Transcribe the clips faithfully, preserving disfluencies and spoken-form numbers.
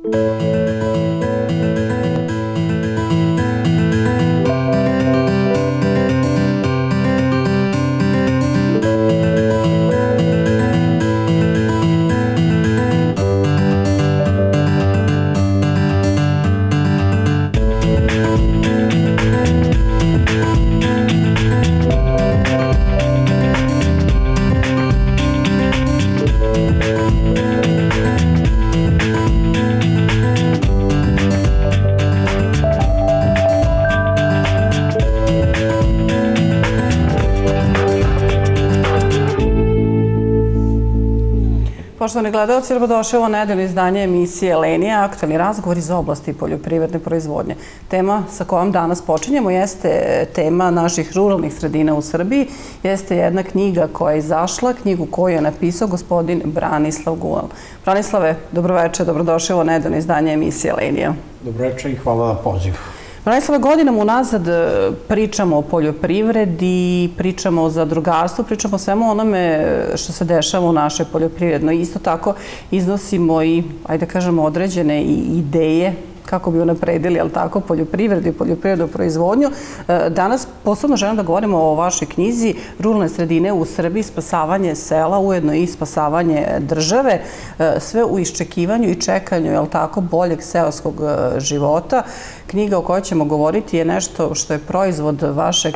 Poštovani gledalci, dobrodošli u ovo nedeljno izdanje emisije Lenija, aktualni razgovor iz oblasti poljoprivredne proizvodnje. Tema sa kojom danas počinjemo jeste tema naših ruralnih sredina u Srbiji. Jeste jedna knjiga koja je izašla, knjigu koju je napisao gospodin Branislav Gulal. Branislave, dobroveče, dobrodošli u ovo nedeljno izdanje emisije Lenija. Dobroveče i hvala na pozivu. Branislave, godinama unazad pričamo o poljoprivredi, pričamo o zadrugarstvu, pričamo o svemu onome što se dešava u našoj poljoprivrednoj. Isto tako iznosimo i, ajde da kažemo, određene ideje kako bi unapredili, ali tako, poljoprivredu i poljoprivrednu proizvodnju. Danas posebno želim da govorimo o vašoj knjizi Ruralne sredine u Srbiji, spasavanje sela, ujedno i spasavanje države, sve u iščekivanju i čekanju, jel tako, boljeg seoskog života. Knjiga o kojoj ćemo govoriti je nešto što je proizvod vašeg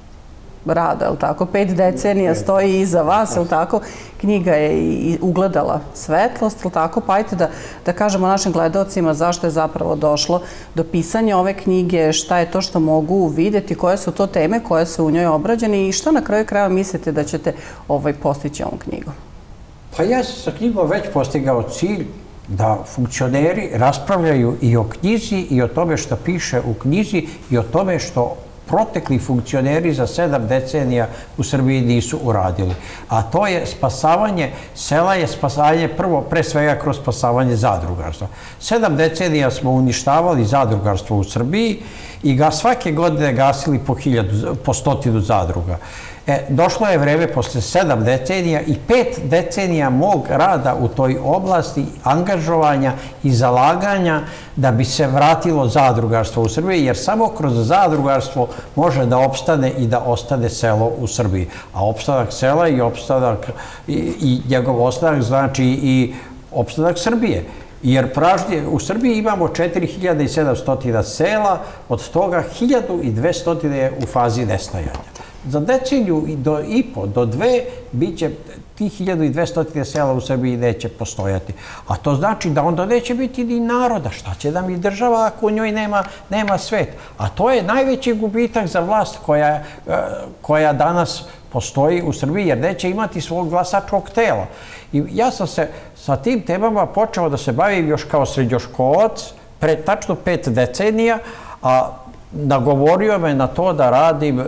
rada, jel tako? Pet decenija stoji iza vas, jel tako? Knjiga je i ugledala svetlost, jel tako? Pa ajte da, da kažemo našim gledalcima zašto je zapravo došlo do pisanja ove knjige, šta je to što mogu vidjeti, koje su to teme koje su u njoj obrađene i što na kraju kraja mislite da ćete ovaj, postići ovom knjigom? Pa ja sam sa knjigom već postigao cilj da funkcioneri raspravljaju i o knjizi i o tome što piše u knjizi i o tome što protekli funkcioneri za sedam decenija u Srbiji nisu uradili. A to je spasavanje sela, je spasavanje prvo, pre svega kroz spasavanje zadrugarstva. Sedam decenija smo uništavali zadrugarstvo u Srbiji i ga svake godine gasili po, hiljadu, po stotinu zadruga. E, došlo je vreme posle sedam decenija i pet decenija mog rada u toj oblasti, angažovanja i zalaganja da bi se vratilo zadrugarstvo u Srbiji, jer samo kroz zadrugarstvo može da opstane i da ostane selo u Srbiji. A opstanak sela i opstanak i, i njegov ostanak znači i opstanak Srbije. Jer pražnje, u Srbiji imamo četiri hiljade sedamsto sela, od toga hiljadu dvesta je u fazi nestajanja. Za deceniju do i po, do dve, bit će tih hiljadu dvesta sela u Srbiji neće postojati. A to znači da onda neće biti ni naroda. Šta će da mi država ako u njoj nema, nema svet? A to je najveći gubitak za vlast koja, koja danas postoji u Srbiji, jer neće imati svog glasačkog tela. I ja sam se sa tim temama počeo da se bavim još kao srednjoškolac, pre tačno pet decenija, a nagovorio me na to da radim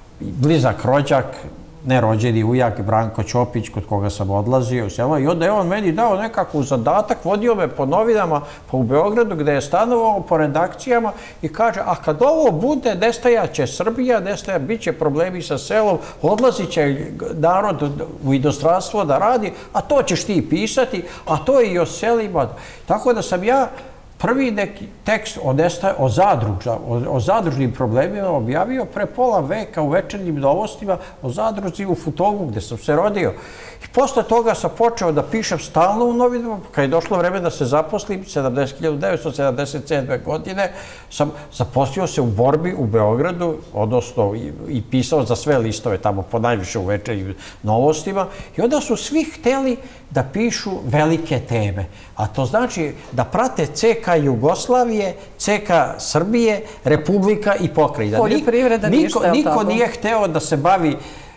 blizak rođak, nerođeni ujak Branko Ćopić, kod koga sam odlazio u selo, i onda je on meni dao nekakav zadatak, vodio me po novinama, pa u Beogradu, gde je stanovao po redakcijama i kaže, a kad ovo bude, nestajaće Srbija, nestaja, bit će problemi sa selom, odlazit će narod u inostranstvo da radi, a to ćeš ti pisati, a to je i o selima. Tako da sam ja prvi neki tekst o, o, zadruža, o, o zadružnim problemima objavio pre pola veka u Večernjim novostima o zadruzi u Futogu, gde sam se rodio. I posle toga sam počeo da pišem stalno u novinama. Kad je došlo vreme da se zaposlim, hiljadu devetsto sedamdeset sedme. godine, sam zaposlio se u Borbi u Beogradu, odnosno i, i pisao za sve listove tamo, po najviše u Večernjim novostima. I onda su svi hteli da pišu velike teme. A to znači da prate C K Jugoslavije, C K Srbije, Republika i pokrajina. Poljoprivreda ništa, je li tako? Niko nije hteo da se bavi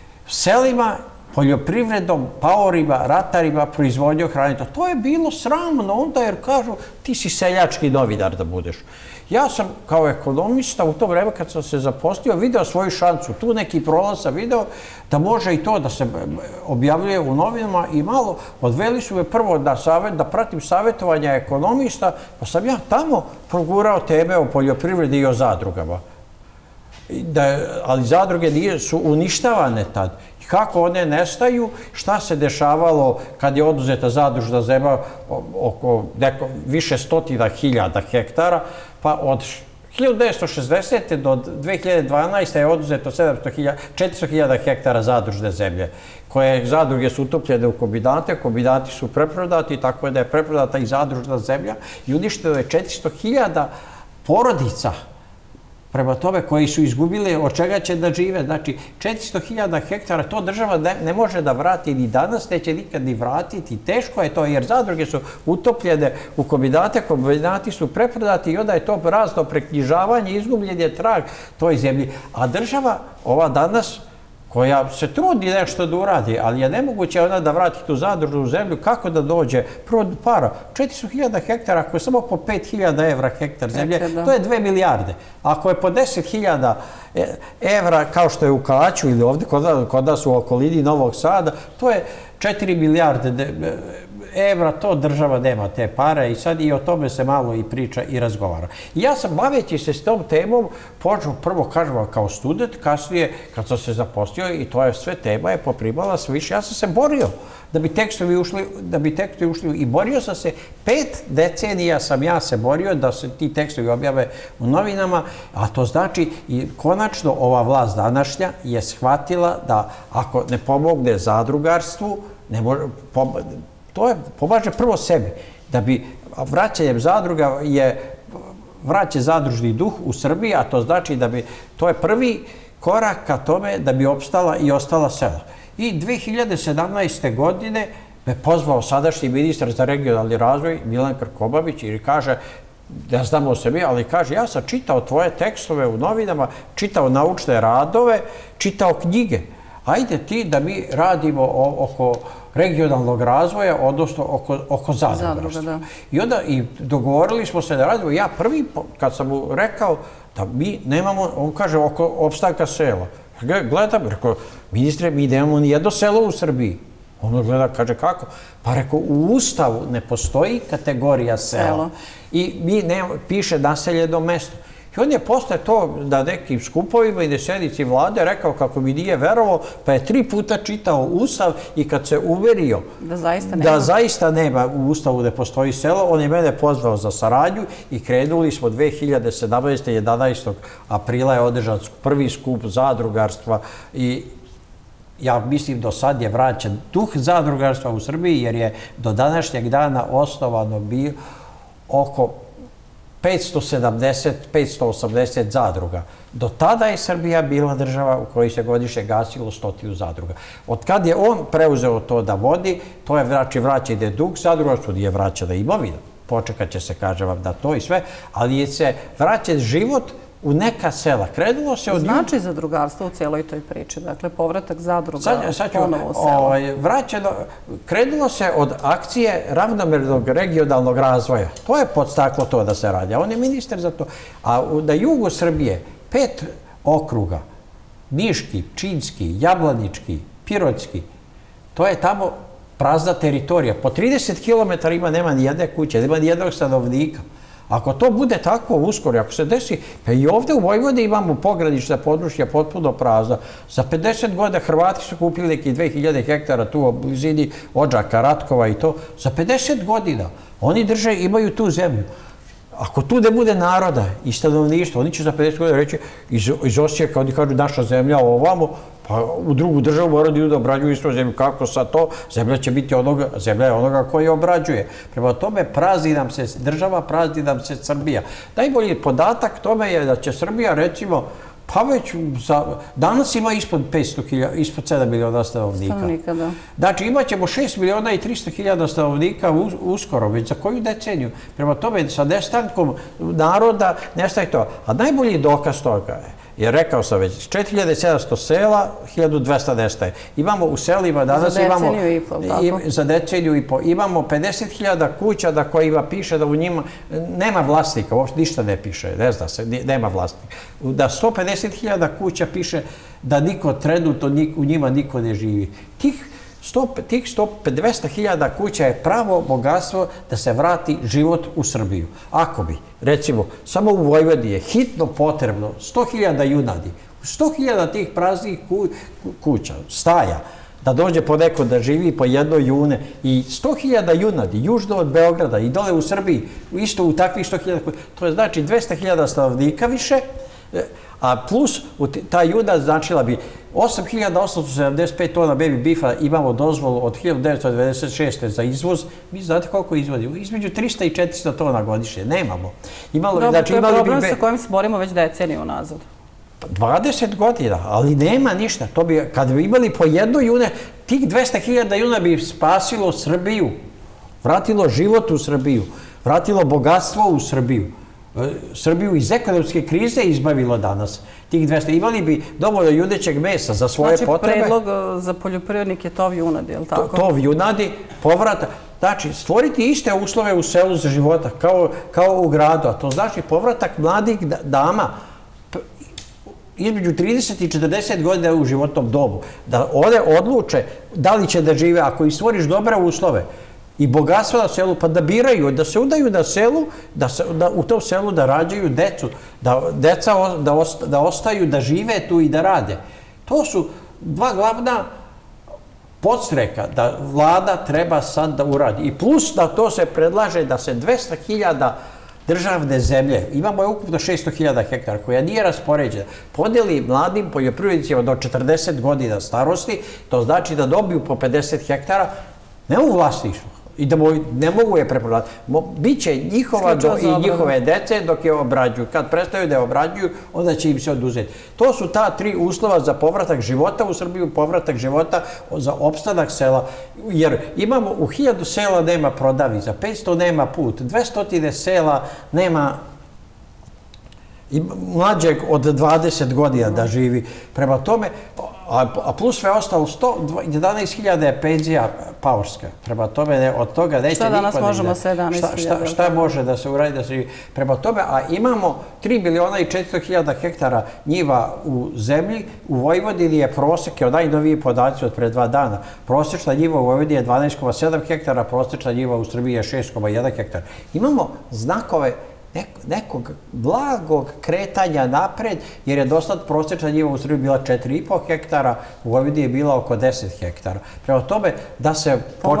selima, poljoprivredom, paorima, ratarima, proizvodnjom hrane. To je bilo sramno onda jer kažu ti si seljački novinar da budeš. Ja sam kao ekonomista u to vreme kad sam se zaposlio video svoju šansu. Tu neki prolaz sam video da može i to da se objavljuje u novinama i malo odveli su me prvo da, savjet, da pratim savjetovanja ekonomista, pa sam ja tamo progurao teme o poljoprivredi i o zadrugama. ali zadruge su uništavane tad. Kako one nestaju, šta se dešavalo kad je oduzeta zadružna zemlja oko više stotina hiljada hektara, pa od hiljadu devetsto šezdesete do dve hiljade dvanaeste. je oduzeto četiristo hiljada hektara zadružne zemlje, koje zadruge su utopljene u kombinate, kombinati su preprodati, tako da je preprodata i zadružna zemlja i uništeno je četiristo hiljada porodica. Prema tome, koji su izgubili, od čega će da žive. Znači, četiristo hiljada hektara, to država ne može da vrati ni danas, neće nikad ni vratiti. Teško je to, jer zadruge su utopljene u kombinate, kombinati su preprodati i onda je to razno preknjižavanje, izgubljen je trag toj zemlji. A država, ova danas, koja se trudi nešto da uradi, ali je nemoguće ona da vrati tu zadružnu zemlju, kako da dođe prvo para. četiristo hiljada hektara, ako je samo po pet hiljada evra hektar zemlje, to je dve milijarde. Ako je po deset hiljada evra, kao što je u Kaću ili ovdje kod nas u okolini Novog Sada, to je četiri milijarde evra, to država nema te pare i sad i o tome se malo i priča i razgovara. Ja sam, baveći se s tom temom, počeo prvo, kažem, kao student, kasnije kad sam se zaposlio i to je sve tema je poprimala sve više. Ja sam se borio da bi tekstovi ušli, da bi tekstovi ušli i borio sam se, pet decenija sam ja se borio da se ti tekstovi objave u novinama, a to znači i konačno ova vlast današnja je shvatila da ako ne pomogne zadrugarstvu, ne može, to je, pomaže prvo sebi, da bi vraćanjem zadruga je vraća zadružni duh u Srbiji, a to znači da bi, to je prvi korak ka tome da bi opstala i ostala sela. I dve hiljade sedamnaeste. godine me pozvao sadašnji ministar za regionalni razvoj Milan Krkobabić i kaže, ne znamo o sebi, ali kaže, ja sam čitao tvoje tekstove u novinama, čitao naučne radove, čitao knjige. Ajde ti da mi radimo oko regionalnog razvoja, odnosno oko zadrugarstva. I onda i dogovorili smo se da radimo. Ja prvi, kad sam mu rekao da mi nemamo, on kaže, oko opstanka sela. Gledam, rekao, ministre, mi nemamo ni jedno selo u Srbiji. On gleda, kaže, kako? Pa rekao, u Ustavu ne postoji kategorija sela. I mi piše naseljeno mesto. I on je posle to na nekim skupovima i na sednici vlade rekao kako mi nije verovao, pa je tri puta čitao Ustav i kad se uverio da zaista nema u Ustavu da postoji selo, on je mene pozvao za saradnju i krenuli smo dve hiljade sedamnaeste. jedanaestog aprila je održan prvi skup zadrugarstva i ja mislim do sad je vraćan duh zadrugarstva u Srbiji jer je do današnjeg dana osnovano bio oko petsto sedamdeset do petsto osamdeset zadruga. Do tada je Srbija bila država u kojoj se godišnje gasilo stotinu zadruga. Od kad je on preuzeo to da vodi, to je vraćanje dug zadruga, što nije vraćana imovina. Počekat će se, kažem vam, da to i sve, ali je se vraćen život u neka sela. Krenulo se od... Znači zadrugarstvo u cijeloj toj priči, dakle povratak zadruga ponovo u sela. Vraćeno, krenulo se od akcije ravnomernog regionalnog razvoja. To je podstaklo to da se radi, a on je ministar za to. A na jugu Srbije pet okruga, Niški, Pčinjski, Jablanički, Pirotski, to je tamo prazna teritorija. Po trideset kilometara ima, nema ni jedne kuće, nema ni jednog stanovnika. Ako to bude tako uskoro, ako se desi, pa i ovdje u Vojvodini imamo pogranična područja potpuno prazna. Za pedeset godina Hrvati su kupili neki dve hiljade hektara tu u blizini Odžaka, Ratkova i to. Za pedeset godina oni drže, imaju tu zemlju. Ako tu ne bude naroda i stanovništva, oni će za pedeset godina reći iz Osijeka, oni kažu naša zemlja ovamo, pa u drugu državu moraju da obrađuju isto zemlju. Kako sad to? Zemlja će biti onoga, zemlja je onoga koji obrađuje. Prema tome prazni nam se država, prazni nam se Srbija. Najbolji podatak tome je da će Srbija, recimo, pa već danas ima ispod petsto hiljada, ispod sedam miliona stanovnika. Stanovnika, da. Znači imat ćemo šest miliona i tristo hiljada stanovnika uskoro, već za koju deceniju. Prema tome, sa nestankom naroda nestaje to. A najbolji dokaz toga je, jer rekao sam već, četiri hiljade sedamsto sela, hiljadu dvesta nestaje. Imamo u selima, danas imamo... Za deceniju i po, tako? Za deceniju i po. Imamo pedeset hiljada kuća na kojima piše da u njima nema vlasnika, uopšte ništa ne piše, ne zna se, nema vlasnika. Da sto pedeset hiljada kuća piše da niko trenutno u njima niko ne živi. Tih Tih dvesta hiljada kuća je pravo bogatstvo da se vrati život u Srbiju. Ako bi, recimo, samo u Vojvodini je hitno potrebno sto hiljada junadi, sto hiljada tih praznih kuća, staja, da dođe po neko da živi po jednoj june i sto hiljada junadi južno od Beograda i dole u Srbiji, isto u takvih sto hiljada kuća, to je znači dvesta hiljada stanovnika više, a plus ta junad značila bi osam hiljada osamsto sedamdeset pet tona baby beefa, imamo dozvolu od hiljadu devetsto devedeset šeste. za izvoz. Vi znate koliko izvodimo? Između trista i četiristo tona godišnje. Nemamo. Dobro, to je problem sa kojim se borimo već deceniju nazad. dvadeset godina, ali nema ništa. Kad bi imali po jednoj june, tih dvesta hiljada juna bi spasilo Srbiju, vratilo život u Srbiju, vratilo bogatstvo u Srbiju. Srbiju iz ekonomske krize izbavilo danas. Tih dvesta. Imali bi dovoljno junećeg mesa za svoje potrebe. Znači, predlog za poljoprivrednike je tov junadi, je li tako? Tov junadi, povrata. Znači, stvoriti iste uslove u selu za života, kao u gradu. A to znači povratak mladih dama između trideset i četrdeset godina u životnom dobu. Da one odluče da li će da žive, ako i stvoriš dobre uslove i bogatstvo na selu, pa da biraju, da se udaju na selu, da u tom selu da rađaju decu, da deca da ostaju, da žive tu i da rade. To su dva glavna podstreka da vlada treba sad da uradi. I plus da to se predlaže da se dvesta hiljada državne zemlje, imamo je ukupno šesto hiljada hektara, koja nije raspoređena, podeli mladim poljoprivrednicima do četrdeset godina starosti, to znači da dobiju po pedeset hektara, ne u vlasništvu, i da ne mogu je preprodati. Biće njihova i njihove dece dok je obrađuju. Kad prestaju da je obrađuju, onda će im se oduzeti. To su ta tri uslova za povratak života u Srbiju, povratak života za opstanak sela. Jer imamo u hiljadu sela nema prodavnica, petsto nema put, dvesta sela nema mlađeg od dvadeset godina da živi. Prema tome, a plus sve ostalo, jedanaest hiljada je penzija paorska. Prema tome, od toga neće niko da ide. Šta danas možemo sa jedanaest hiljada? Šta može da se uradi da se živi? Prema tome, a imamo tri miliona i četiristo hiljada hektara njiva u zemlji. U Vojvodini je prosek, je najnoviji podaci od pre dva dana. Prosečna njiva u Vojvodini je dvanaest zarez sedam hektara, prosečna njiva u Srbiji je šest zarez jedan hektar. Imamo znakove nekog blagog kretanja napred, jer je do sad prosječna njiva u Srbiji bila četiri zarez pet hektara, u Vojvodini je bila oko deset hektara. Prema tome, da se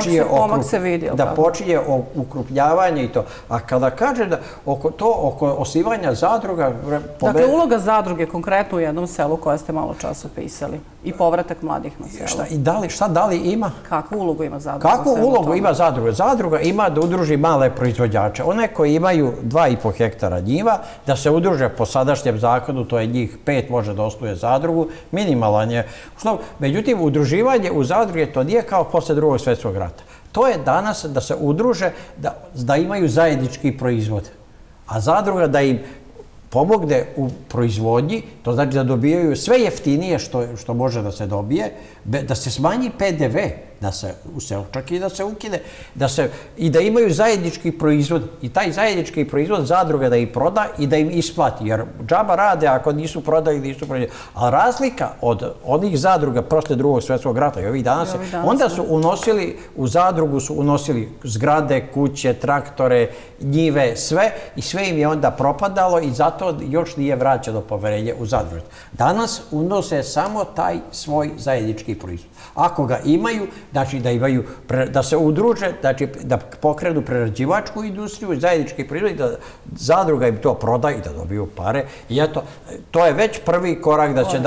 počinje ukrupnjavanje i to. A kada kaže da to oko osnivanja zadruga... Dakle, uloga zadruge konkretno u jednom selu koje ste malo čas opisali i povratak mladih na selo. Šta da li ima? Kakvu ulogu ima zadruga? Kakvu ulogu ima zadruga? Zadruga ima da udruži male proizvođače. One koji imaju dva zarez pet hektara njiva, da se udruže po sadašnjem zakonu, to je njih pet, može da osnuje zadrugu, minimalan je. Međutim, udruživanje u zadruge to nije kao posle drugog svjetskog rata. To je danas da se udruže, da imaju zajednički proizvod. A zadruga da im pomogne u proizvodnji, to znači da dobijaju sve jeftinije što može da se dobije, da se smanji pe de ve u selu, čak i da se ukine, i da imaju zajednički proizvod, i taj zajednički proizvod zadruga da ih proda i da im isplati, jer džaba rade ako nisu prodali, nisu prodali. A razlika od onih zadruga posle drugog svjetskog rata i ovih danas, onda su unosili, u zadrugu su unosili zgrade, kuće, traktore, njive, sve, i sve im je onda propadalo i zato još nije vraćeno poverenje u zadrugu. Danas unose samo taj svoj zajednički proizvod. Ako ga imaju, znači da se udruže, da pokrenu prerađivačku industriju, zajednički proizvod, da zadruga im to proda i da dobiju pare. I eto, to je već prvi korak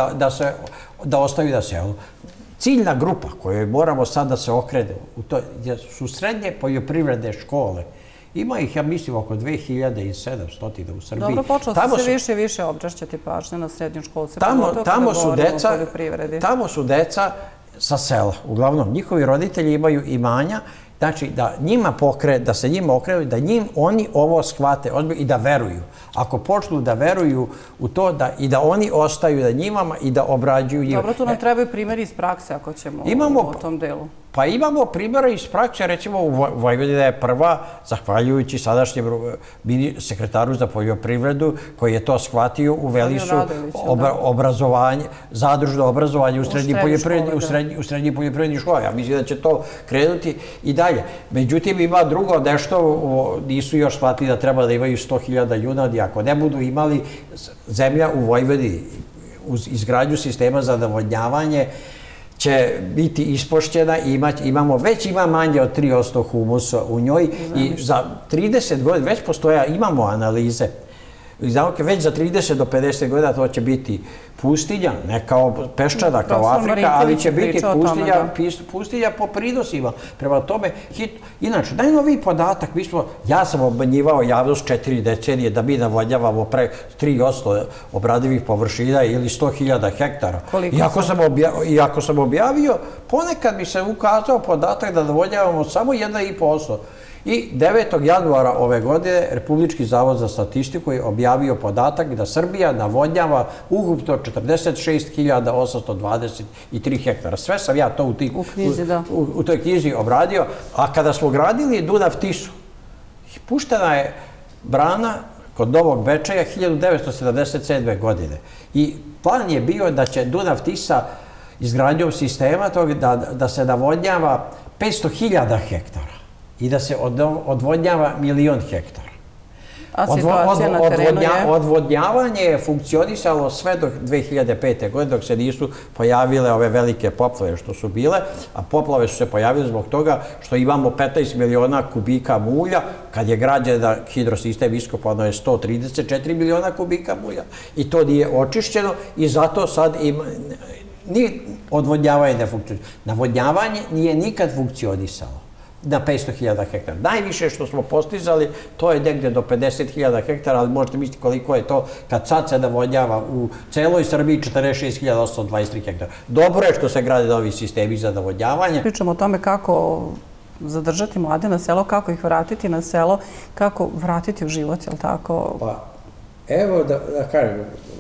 da ostaju na selu. Ciljna grupa koju moramo sad da se okrene su srednje poljoprivredne škole. Ima ih, ja mislim, oko dve hiljade sedamsto u Srbiji. Dobro, počelo se sve više i više občešćati pažnje na srednju školu. Tamo su deca sa sela. Uglavnom, njihovi roditelji imaju imanja, znači da njima pokre, da se njima okrenu, da njim oni ovo shvate i da veruju. Ako počnu da veruju u to i da oni ostaju na njimama i da obrađuju njima. Dobro, tu nam trebaju primjeri iz prakse ako ćemo u tom delu. Pa imamo primjera iz prakse, recimo u Vojvodina je prva, zahvaljujući sadašnjem sekretaru za poljoprivredu, koji je to shvatio, uveli su obrazovanje, zadružno obrazovanje u srednjim poljoprivrednim školama. Ja mislim da će to krenuti i dalje. Međutim, ima drugo nešto, nisu još shvatili da treba da imaju sto hiljada junadi. Ako ne budu imali zemlja u Vojvodini uz izgradnju sistema za navodnjavanje, će biti ispošćena i imamo, već ima manje od tri posto humusa u njoj i za trideset godina, već postoja, imamo analize, već za trideset do pedeset godina to će biti pustinja, ne kao peščana, kao Afrika, ali će biti pustinja po prinosima. Prema tome, inače, najnoviji podatak, ja sam obmanjivao javnost četiri decenije da mi navodnjavamo pre tri posto obradivih površina ili sto hiljada hektara. Iako sam objavio, ponekad mi se ukazao podatak da navodnjavamo samo jedan i po posto. I devetog januara ove godine Republički zavod za statistiku je objavio podatak da Srbija navodnjava ukupno četrdeset šest hiljada osamsto dvadeset tri hektara. Sve sam ja to u toj knjizi obradio, a kada smo gradili Dunav-Tisu, puštena je brana kod Novog Bečeja hiljadu devetsto sedamdeset sedme. godine. I plan je bio da će Dunav-Tisa izgradnjom sistema da se navodnjava petsto hiljada hektara i da se odvodnjava milion hektara. A situacija na terenu je? Odvodnjavanje je funkcionisalo sve do dve hiljade pete. godine dok se nisu pojavile ove velike poplave što su bile, a poplave su se pojavile zbog toga što imamo petnaest miliona kubika mulja, kad je građen hidrosistem iskopano je sto trideset četiri miliona kubika mulja i to nije očišćeno i zato sad ima ni odvodnjavanje ne funkcionisalo. Navodnjavanje nije nikad funkcionisalo na petsto hiljada hektara. Najviše što smo postizali, to je negde do pedeset hiljada hektara, ali možete misliti koliko je to kad sad se navodnjava u celoj Srbiji četrdeset šest hiljada osamsto dvadeset tri hektara. Dobro je što se grade novi sistemi za navodnjavanje. Pričamo o tome kako zadržati mlade na selo, kako ih vratiti na selo, kako vratiti u život, je li tako? Pa, evo da kažem,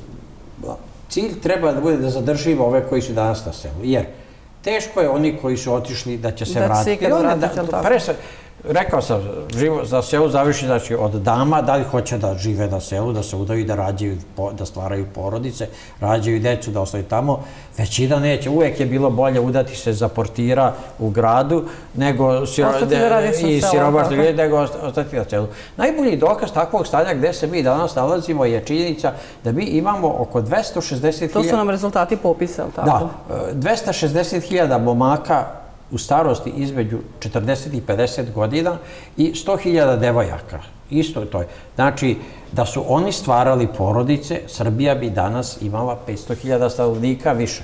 cilj treba da bude da zadržimo ove koji su danas na selu, jer teško je oni koji su otišli da će se vratiti. Da će se ikad vratiti, ali tako? Rekao sam, za selu završi od dama, da li hoće da žive na selu, da se udaju, da rađaju, da stvaraju porodice, rađaju decu, da ostaju tamo. Većina neće. Uvek je bilo bolje udati se za portira u gradu, nego siromašni ljudi, nego ostati na selu. Najbolji dokaz takvog stanja gde se mi danas nalazimo je činjenica da mi imamo oko dvesta šezdeset hiljada... To su nam rezultati popisa, ali tako? Da, dvesta šezdeset hiljada momaka u starosti između četrdeset i pedeset godina i sto hiljada devojaka. Isto to je. Znači, da su oni stvarali porodice, Srbija bi danas imala petsto hiljada stanovnika više.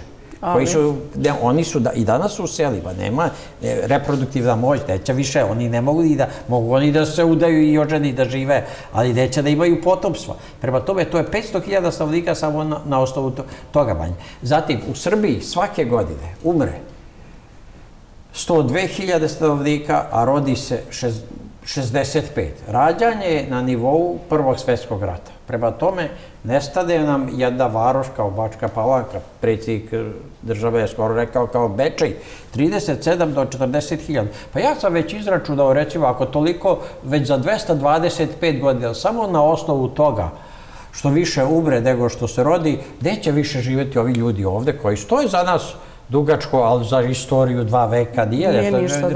Oni su i danas u selima, nema reproduktivna moć, neće više, oni ne mogu ni da, mogu oni da se udaju i oženi da žive, ali neće da imaju potomstva. Prema tome, to je petsto hiljada stanovnika samo na osnovu toga manje. Zatim, u Srbiji svake godine umre sto dve hiljade stanovnika, a rodi se šezdeset pet. Rađanje je na nivou Prvog svetskog rata. Prema tome, nestade nam jedna varoš kao Bačka Palanka, predsjednik države je skoro rekao kao Bečej, trideset sedam do četrdeset hiljada. Pa ja sam već izračunao, recimo, ako toliko, već za dvesta dvadeset pet godina, samo na osnovu toga što više umre nego što se rodi, neće više živjeti ovi ljudi ovde koji stoje za nas dugačko, ali za istoriju dva veka nije.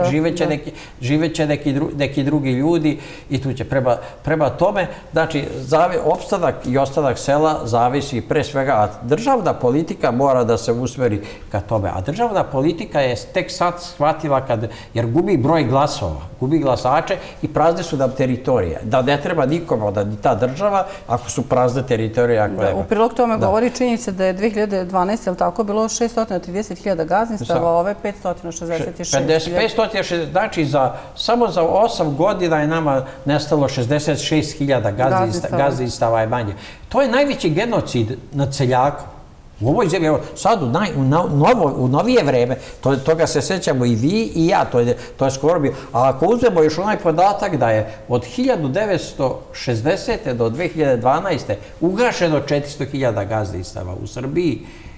Živeće neki drugi ljudi i tu će. Prema tome, znači, opstanak i ostanak sela zavisi pre svega, a državna politika mora da se usmeri ka tome. A državna politika je tek sad shvatila jer gubi broj glasova, gubi glasače i prazne su nam teritorije. Da ne treba nikome da ni ta država, ako su prazne teritorije. U prilog tome govori činjenica da je dve hiljade dvanaeste. ili tako bilo šeststo trideset hiljada gazdinstava, ove petsto šezdeset šest hiljada. petsto šezdeset, znači samo za osam godina je nama nestalo šezdeset šest hiljada gazdinstava je manje. To je najveći genocid nad seljakom. U ovoj zemlji, sad u novije vreme, toga se sećamo i vi i ja, to je skoro bio. A ako uzmemo još onaj podatak da je od hiljadu devetsto šezdesete. do dve hiljade dvanaeste. ugašeno četiristo hiljada gazdinstava u Srbiji,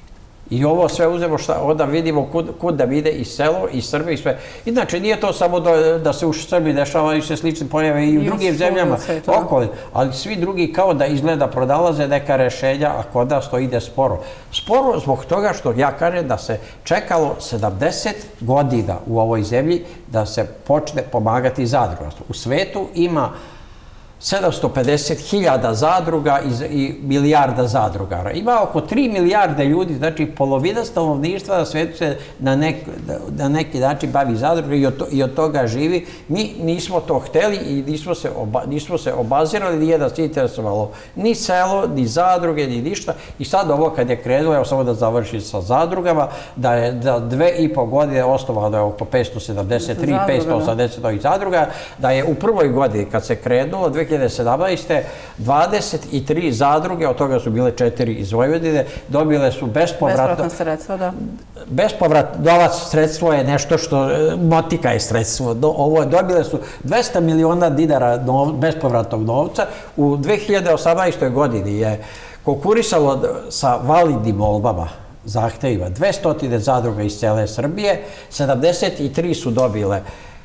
I ovo sve uzemo, onda vidimo kud da ide i selo, i Srbije, i sve. Inače, nije to samo da se u Srbiji dešavaju se slične pojave i u drugim zemljama okolini, ali svi drugi kao da izgleda pronalaze neka rešenja, a kod nas to ide sporo. Sporo zbog toga što ja kažem da se čekalo sedamdeset godina u ovoj zemlji da se počne pomagati zadrugarstvo. U svetu ima sedamsto pedeset hiljada zadruga i milijarda zadrugara. Ima oko tri milijarde ljudi, znači polovina stanovništva na svetu se na neki način bavi zadruga i od toga živi. Mi nismo to hteli i nismo se obazirali, nije da se interesovalo ni selo, ni zadruge, ni ništa. I sad ovo kad je krenulo, evo samo da završim sa zadrugama, da je za dve i po godine osnovano je oko petsto sedamdeset tri, petsto osamdeset ovih zadruga, da je u prvoj godini kad se krenulo, dve hiljade sedamnaeste. dvadeset tri zadruge, od toga su bile četiri iz Vojvodine, dobile su bespovratno... Bespovratno sredstvo, da. Bespovratno, novac sredstvo je nešto što, motika je sredstvo. Ovo dobile su dvesta miliona dinara bespovratnog novca. U dve hiljade osamnaestoj. godini je konkurisalo sa validnim molbama, zahtevima, dvesta zadruga iz cele Srbije, sedamdeset tri su dobile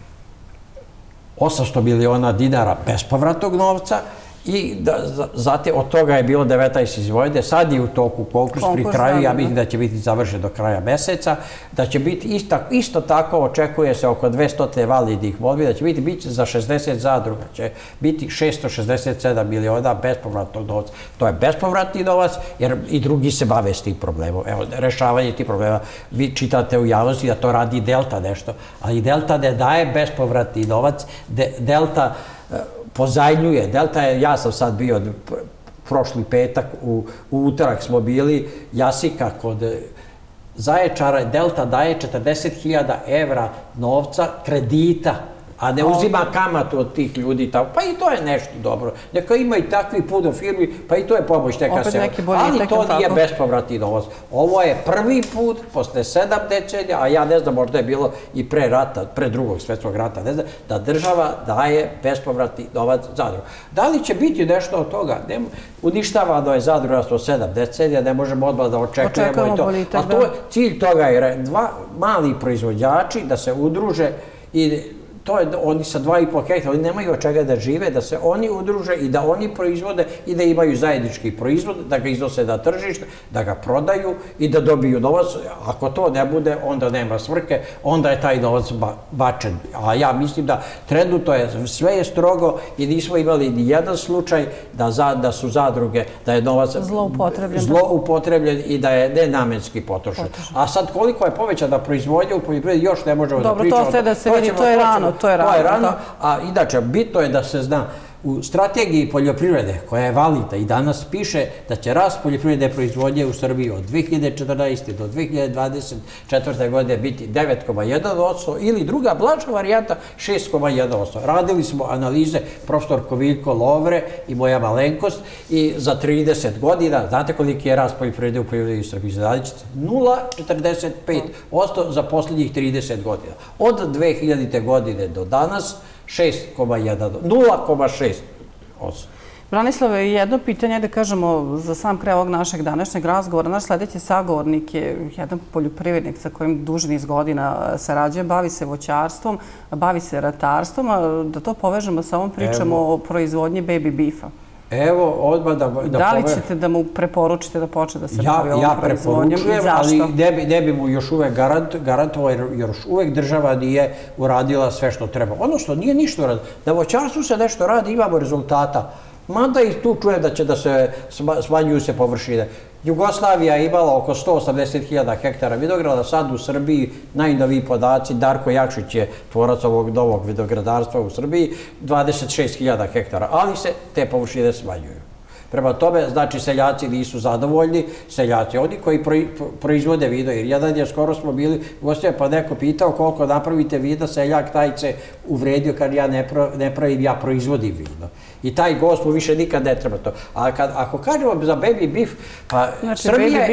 osamsto miliona dinara bespovratnog novca i zatim od toga je bilo devetnaest iz Vojvodine. Sad je u toku konkurs pri kraju, ja mislim da će biti završen do kraja meseca, da će biti isto tako, očekuje se oko dvesta validnih molbi, da će biti, bit će za šezdeset zadruga, će biti šesto šezdeset sedam miliona bespovratnog novca. To je bespovratni novac, jer i drugi se bave s tim problemom. Evo, rešavanje tih problema, vi čitate u javnosti da to radi Delta nešto, ali Delta ne daje bespovratni novac, Delta pozajmljuje. Delta je, ja sam sad bio prošli petak, u utorak smo bili, Jasika kod Zaječara, Delta daje četrdeset hiljada evra novca kredita, a ne uzima kamatu od tih ljudi. Pa i to je nešto dobro. Neka ima i takvi puno firmi, pa i to je pomoć neka se... Ali to nije bespovratni novac. Ovo je prvi put, posle sedam decenija, a ja ne znam, možda je bilo i pre rata, pre drugog svetskog rata, ne znam, da država daje bespovratni novac zadruga. Da li će biti nešto od toga? Uništavano je zadrugarstvo sedam decenija, ne možemo odmah da očekujemo i to. A cilj toga je dva mali proizvođači da se udruže i to je, oni sa dva i po hektara, oni nemaju od čega da žive, da se oni udruže i da oni proizvode i da imaju zajednički proizvod, da ga iznose na tržište, da ga prodaju i da dobiju novac. Ako to ne bude, onda nema svrhe, onda je taj novac bačen. A ja mislim da trenutno je, sve je strogo i nismo imali ni jedan slučaj da su zadruge, da je novac zloupotrebljen i da je nenamenski potrošen. A sad koliko je povećana proizvodnja u poljoprivredi, još ne možemo da pričamo. Dobro, to sve da se vidi, to je rano. To je rano, a inače, bitno je da se zna, u strategiji poljoprivrede, koja je validna i danas piše da će rast poljoprivredne proizvodnje u Srbiji od dve hiljade četrnaeste. do dve hiljade dvadeset četvrte. godine biti devet zarez jedan posto ili druga blaža varijanta šest zarez jedan posto. Radili smo analize profesor Koviljko Lovre i moja malenkost i za trideset godina, znate koliki je rast poljoprivrede u poljoprivredi u Srbiji? nula zarez četrdeset pet posto za poslednjih trideset godina. Od dve hiljadite. godine do danas šest zarez jedan, nula zarez šest posto. Branislave, jedno pitanje, da kažemo, za sam kraj ovog našeg današnjeg razgovora. Naš sledeći sagovornik je jedan poljoprivrednik sa kojim duži niz godina sarađuje, bavi se voćarstvom, bavi se ratarstvom, a da to povežemo sa ovom pričom o proizvodnji baby beefa. Evo, odmah da... Da li ćete da mu preporučite da počne da se bavi ovom proizvodnjom i zašto? Ja preporučujem, ali ne bi mu još uvek garantovao, jer još uvek država nije uradila sve što treba. Ono što nije ništa uradila. Da voćarstvu se nešto radi, imamo rezultata. Mada i tu čujem da će da se smanjuju se površine. Jugoslavija je imala oko sto osamdeset hiljada hektara vinograda, sad u Srbiji najnoviji podaci, Darko Jakšić je tvorac ovog novog vinogradarstva u Srbiji, dvadeset šest hiljada hektara, ali se te površine smanjuju. Prema tome, znači, seljaci nisu zadovoljni, seljaci, oni koji proizvode vino, jer jedan je, skoro smo bili, gostio, pa neko pitao koliko napravite vina, seljak taj se uvredio kad ja ne pravim, ja proizvodim vino. I taj gost mu više nikad ne treba to. A ako kažemo za baby beef, pa Srbija,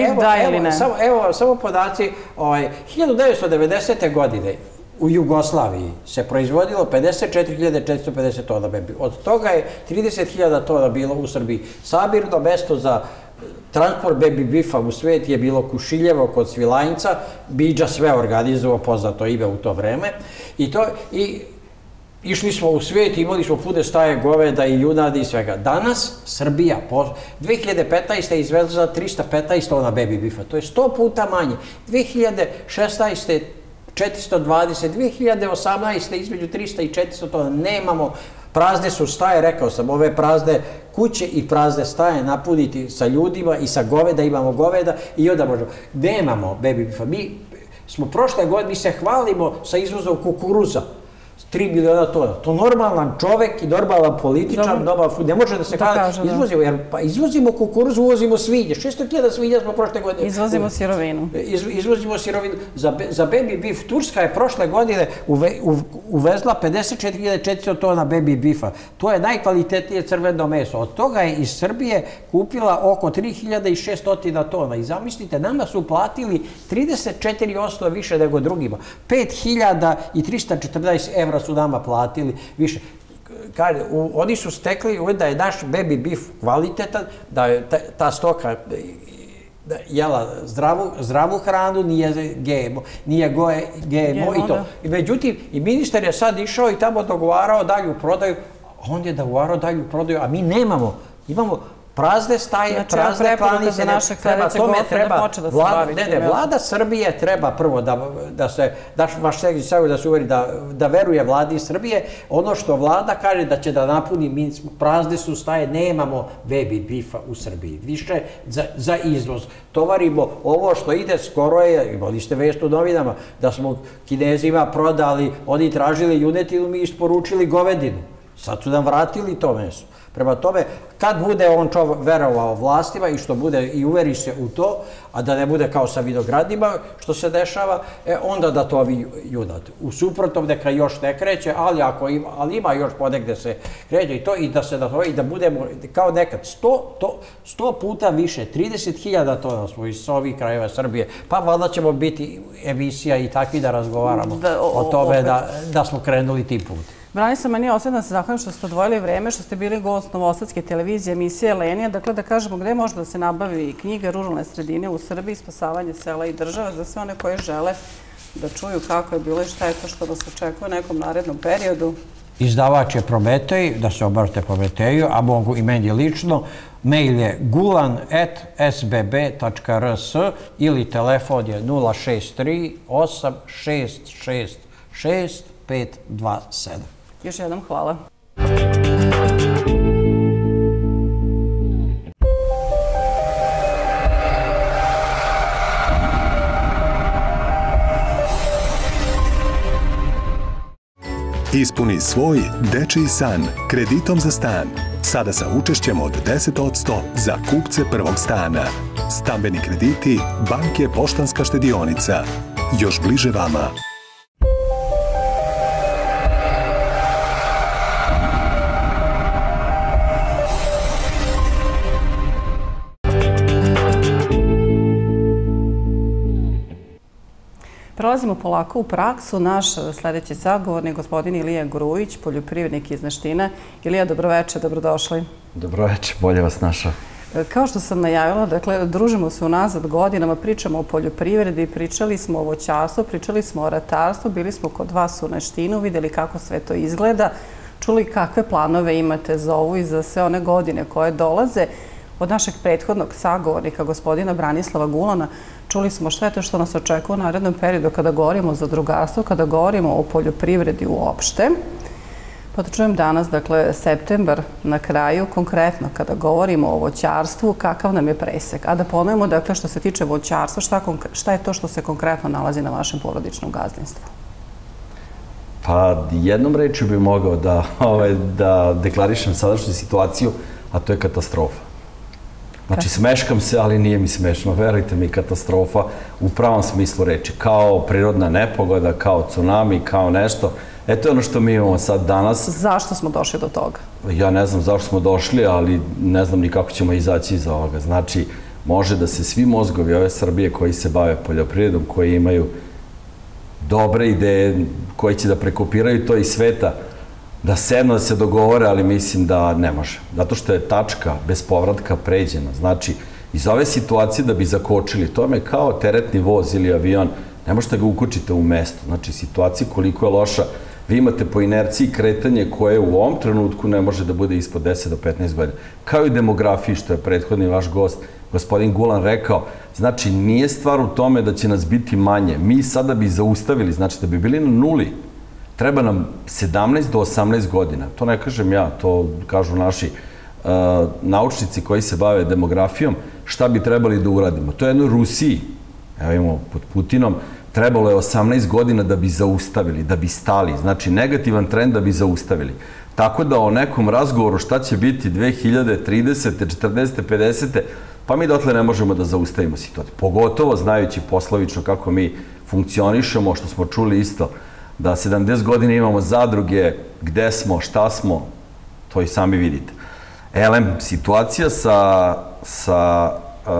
evo samo podaci, hiljadu devetsto devedesete. godine u Jugoslaviji se proizvodilo pedeset četiri hiljade četiristo pedeset tona baby. Od toga je trideset hiljada tona bilo u Srbiji. Sabirno mesto za transport baby beefa u svet je bilo Kušiljevo kod Svilajnca, Bidža sve organizovao, poznato ime u to vreme. I to, i išli smo u svet, imali smo pune staje goveda i junadi i svega. Danas Srbija dve hiljade petnaeste. je izvezla trista petnaest tona baby beefa, to je sto puta manje. dve hiljade šesnaeste. četiristo dvadeset, dve hiljade osamnaeste. između trista i četiristo tona nemamo. Prazne su staje, rekao sam, ove prazne kuće i prazne staje napuniti sa ljudima i sa goveda, imamo goveda i onda možemo. Nemamo baby beefa. Mi smo prošle godine, mi se hvalimo sa izvozom kukuruza. tri miliona tona. To normalan čovek i normalan političar, ne može da se hvali. Izvozimo, jer pa izvozimo kukuruz, uvozimo svinje. šesto hiljada svinja smo prošle godine. Izvozimo sirovinu. Izvozimo sirovinu. Za baby beef, Turska je prošle godine uvezla pedeset četiri hiljade četiristo tona baby beefa. To je najkvalitetnije crveno meso. Od toga je iz Srbije kupila oko tri hiljade šesto tona. I zamislite, nama su platili trideset četiri posto više nego drugima. pet hiljada trista četrnaest evra su nama platili više. Oni su stekli da je naš baby beef kvalitetan, da je ta stoka jela zdravu hranu, nije G M O, nije G M O i to. Međutim, i ministar je sad išao i tamo dogovarao dalju prodaju, on je dogovarao dalju prodaju, a mi nemamo. Imamo prazne staje, prazne klanice, prema tome treba, vlada Srbije treba prvo da se, vaš segli savjel da se uveri da veruje vladi Srbije, ono što vlada kaže da će da napuni, prazne su staje, nemamo baby beefa u Srbiji, više za izvoz. Tovarimo ovo što ide, skoro je, imali ste vest u novinama, da smo Kinezima prodali, oni tražili junetinu, mi isporučili govedinu. Sad su nam vratili to meso. Prema tome, kad bude on verovao vlastima i što bude i uveri se u to, a da ne bude kao sa vinogradima što se dešava, onda da to ovi junat. U suprotnom neka još ne kreće, ali ako ima, ali ima još ponegde se kreće i to i da se da to i da budemo kao nekad sto puta više, trideset hiljada tona smo iz ovih krajeva Srbije, pa valjda ćemo biti emisija i takvi da razgovaramo o tome da smo krenuli tim putem. Branislav, meni je osjetno da se zahvalim što ste odvojili vreme, što ste bili gost Novosadske televizije, emisije Lenija. Dakle, da kažemo gde može da se nabavi knjiga Ruralne sredine u Srbiji, spasavanje sela i država, za sve one koje žele da čuju kako je bilo i šta je to što nas očekuje u nekom narednom periodu. Izdavač je Prometej, da se obrate Prometeju, a mogu i meni lično. Mail je gulan at s b b tačka r s ili telefon je nula šest tri osam šest šest šest pet dva sedam. Još jednom hvala. Ispuni svoj dečiji san kreditom za stan. Sada sa učešćem od deset posto za kupce prvog stana. Stambeni krediti Banke Poštanska štedionica. Još bliže vama. Prelazimo polako u praksu. Naš sledeći sagovornik, gospodin Ilija Grujić, poljoprivrednik iz Neština. Ilija, dobroveče, dobrodošli. Dobroveče, bolje vas našao. Kao što sam najavila, dakle, družimo se unazad godinama, pričamo o poljoprivredi, pričali smo o voćarstvu, pričali smo o ratarstvu, bili smo kod vas u Neštinu, videli kako sve to izgleda, čuli kakve planove imate za ovu i za sve one godine koje dolaze. Od našeg prethodnog sagovornika, gospodina Branislava Gulana, čuli smo šta je to što nas očekuje u narednom periodu kada govorimo o zadrugarstvu, kada govorimo o poljoprivredi uopšte. Pa da čujem danas, dakle, septembar na kraju, konkretno kada govorimo o voćarstvu, kakav nam je presek. A da ponovimo, dakle, što se tiče voćarstva, šta je to što se konkretno nalazi na vašem porodičnom gazdinstvu? Pa jednom rečju bih mogao da deklarišem sadašnju situaciju, a to je katastrofa. Znači, smeškam se, ali nije mi smešno. Verujte mi, katastrofa u pravom smislu reči. Kao prirodna nepogoda, kao tsunami, kao nešto. Eto je ono što mi imamo sad danas. Zašto smo došli do toga? Ja ne znam zašto smo došli, ali ne znam ni kako ćemo izaći iz ovoga. Znači, može da se svi mozgovi ove Srbije koji se bave poljoprivredom, koji imaju dobre ideje, koji će da prekopiraju to iz sveta, da sedno da se dogovore, ali mislim da ne može. Zato što je tačka bez povratka pređena. Znači, Iz ove situacije da bi zakočili, to je kao teretni voz ili avion, ne možete ga ukočiti u mesto. Znači, situacija koliko je loša, vi imate po inerciji kretanje koje u ovom trenutku ne može da bude ispod deset do petnaest godina. Kao i demografiji, što je prethodni vaš gost, gospodin Gulan, rekao, znači, nije stvar u tome da će nas biti manje. Mi sada bi zaustavili, znači, da bi bili na nuli, treba nam sedamnaest do osamnaest godina. To ne kažem ja, to kažu naši uh, naučnici koji se bave demografijom, šta bi trebali da uradimo. To je jedno Rusiji, evo imamo pod Putinom, trebalo je osamnaest godina da bi zaustavili, da bi stali. Znači, negativan trend da bi zaustavili. Tako da o nekom razgovoru šta će biti dve hiljade tridesete, četrdesete, pedesete, pa mi dotle ne možemo da zaustavimo situaciju. Pogotovo znajući poslovično kako mi funkcionišemo, što smo čuli isto, da sedamdeset godina imamo zadruge, gde smo, šta smo, to i sami vidite. Elem, situacija sa, sa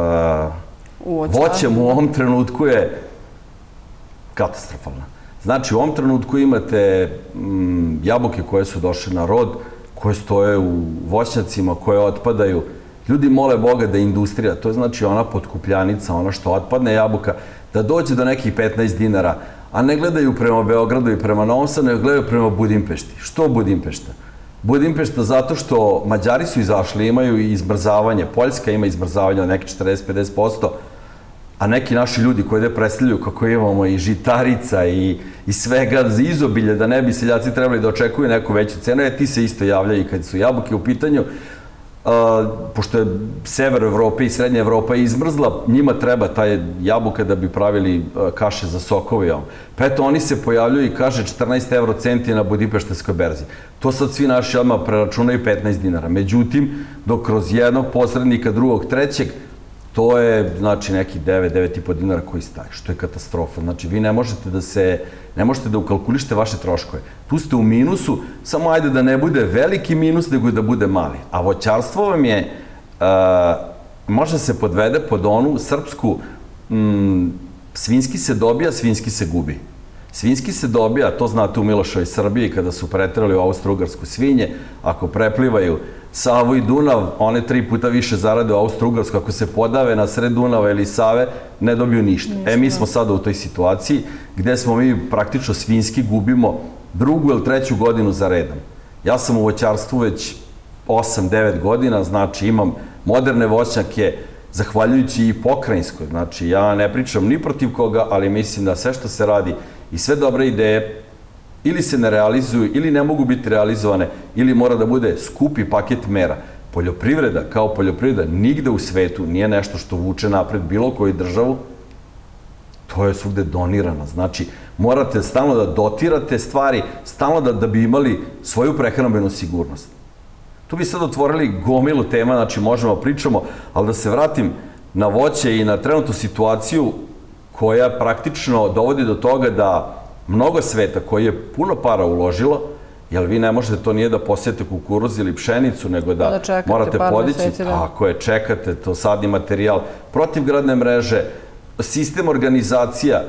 uh, voćem u ovom trenutku je katastrofalna. Znači, u ovom trenutku imate mm, jabuke koje su došle na rod, koje stoje u voćnjacima, koje otpadaju. Ljudi mole Boga da je industrija, to je znači ona potkupljanica, ona što otpadne jabuka, da dođe do nekih petnaest dinara, a ne gledaju prema Beogradu i prema Novom Sadu, nego gledaju prema Budimpešti. Što Budimpešta? Budimpešta zato što Mađari su izašli, imaju izmrzavanje, Poljska ima izmrzavanje od neke četrdeset do pedeset posto, a neki naši ljudi koji da predstavljaju kako imamo i žitarica i, i svega za izobilje, da ne bi seljaci trebali da očekuju neku veću cenu, jer ti se isto javljaju kad su jabuke u pitanju. Uh, pošto je sever Evrope i srednja Evropa izmrzla, njima treba taj jabuka da bi pravili uh, kaše za sokove. Pa eto, oni se pojavljuju i kaže četrnaest euro centi na Budimpeštanskoj berzi. To sad svi naši odmah preračunaju petnaest dinara. Međutim, dok kroz jednog posrednika, drugog, trećeg, to je, znači, neki devet, devet i po dinara koji staje, što je katastrofa. Znači, vi ne možete da se, ne možete da ukalkulište vaše troškove. Tu ste u minusu, samo ajde da ne bude veliki minus, nego da bude mali. A voćarstvo vam je, uh, može se podvede pod onu srpsku, mm, svinjski se dobija, svinjski se gubi. Svinjski se dobija, to znate u Miloševoj Srbiji, kada su preterali u Austro-Ugarsku svinje, ako preplivaju Savu i Dunav, one tri puta više zarade u Austro-Ugarsku, ako se podave na sred Dunava ili Save, ne dobiju ništa. E, mi smo sada u toj situaciji gde smo mi praktično svinjski gubimo drugu ili treću godinu za redom. Ja sam u voćarstvu već osam devet godina, znači imam moderne voćnjake, zahvaljujući i pokrajinskoj. Znači, ja ne pričam ni protiv koga, ali mislim da sve što se radi i sve dobre ideje ili se ne realizuju, ili ne mogu biti realizovane, ili mora da bude skupi paket mera. Poljoprivreda, kao poljoprivreda, nigde u svetu nije nešto što vuče napred bilo koju državu, to je svugde donirano. Znači, morate stalno da dotirate stvari, stalno da, da bi imali svoju prehrambenu sigurnost. Tu bi sad otvorili gomilu tema, znači možemo pričamo, ali da se vratim na voće i na trenutnu situaciju koja praktično dovodi do toga da mnogo sveta koji je puno para uložilo, jer vi ne možete, to nije da posijete kukuruz ili pšenicu, nego da, da morate podići, tako je, čekate to sadni materijal, protivgradne mreže, sistem organizacija,